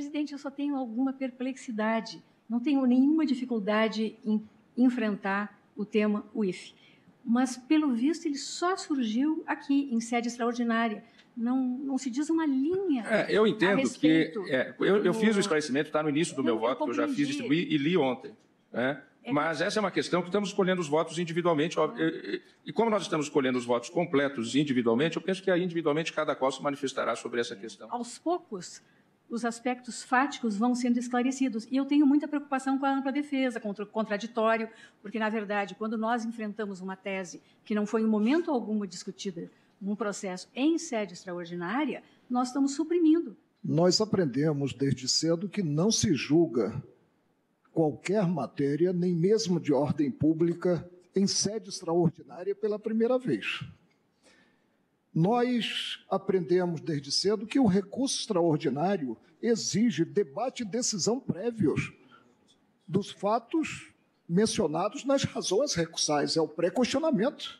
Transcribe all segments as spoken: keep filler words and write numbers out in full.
Presidente, eu só tenho alguma perplexidade. Não tenho nenhuma dificuldade em enfrentar o tema U I F. Mas, pelo visto, ele só surgiu aqui, em sede extraordinária. Não, não se diz uma linha. É, eu entendo que. É, eu, eu fiz o esclarecimento, está no início do meu eu, voto, eu que eu já fiz distribuir e li ontem. Né? É, mas essa é uma questão que estamos escolhendo os votos individualmente. E, e como nós estamos escolhendo os votos completos individualmente, eu penso que aí, individualmente, cada qual se manifestará sobre essa questão. Aos poucos, os aspectos fáticos vão sendo esclarecidos. E eu tenho muita preocupação com a ampla defesa, contra o contraditório, porque, na verdade, quando nós enfrentamos uma tese que não foi em momento algum discutida num processo em sede extraordinária, nós estamos suprimindo. Nós aprendemos desde cedo que não se julga qualquer matéria, nem mesmo de ordem pública, em sede extraordinária pela primeira vez. Nós aprendemos desde cedo que o recurso extraordinário exige debate e decisão prévios dos fatos mencionados nas razões recursais, é o pré-questionamento.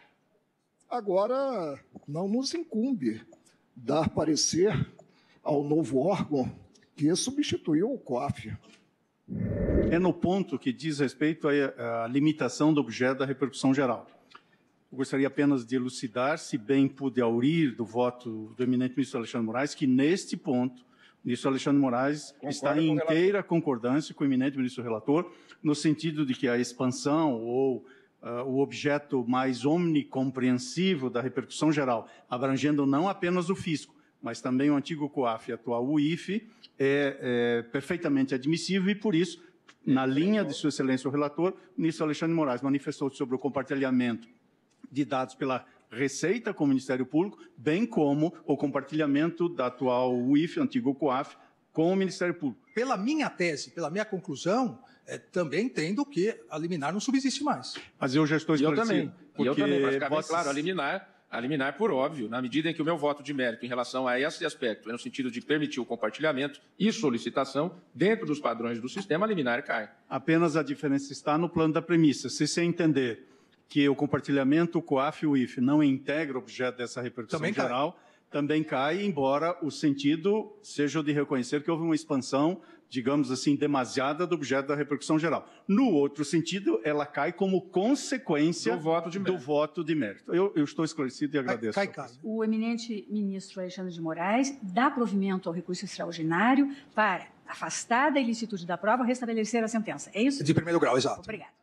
Agora, não nos incumbe dar parecer ao novo órgão que substituiu o COAF. É no ponto que diz respeito à, à limitação do objeto da repercussão geral. Eu gostaria apenas de elucidar, se bem pude aurir do voto do eminente ministro Alexandre Moraes, que neste ponto, o ministro Alexandre Moraes Concordo está em inteira concordância com o eminente ministro relator, no sentido de que a expansão ou uh, o objeto mais omnicompreensivo da repercussão geral, abrangendo não apenas o fisco, mas também o antigo COAF e atual U I F, é, é perfeitamente admissível e, por isso, na linha de Sua Excelência o relator, o ministro Alexandre Moraes manifestou sobre o compartilhamento de dados pela Receita com o Ministério Público, bem como o compartilhamento da atual U I F, antigo COAF, com o Ministério Público. Pela minha tese, pela minha conclusão, é, também entendo que a liminar não subsiste mais. Mas eu já estou esclarecido. E eu também, porque eu também, para ficar bem claro, a liminar... A liminar, por óbvio, na medida em que o meu voto de mérito em relação a esse aspecto é no sentido de permitir o compartilhamento e solicitação dentro dos padrões do sistema, a liminar cai. Apenas a diferença está no plano da premissa. Se você entender que o compartilhamento, o COAF e o U I F não integra o objeto dessa repercussão também geral, cai. também cai, embora o sentido seja o de reconhecer que houve uma expansão, digamos assim, demasiada do objeto da repercussão geral. No outro sentido, ela cai como consequência do voto de mérito. Do voto de mérito. Eu, eu estou esclarecido e agradeço. Cai, cai. O eminente ministro Alexandre de Moraes dá provimento ao recurso extraordinário para, afastada a ilicitude da prova, restabelecer a sentença. É isso? De primeiro grau, exato. Obrigada.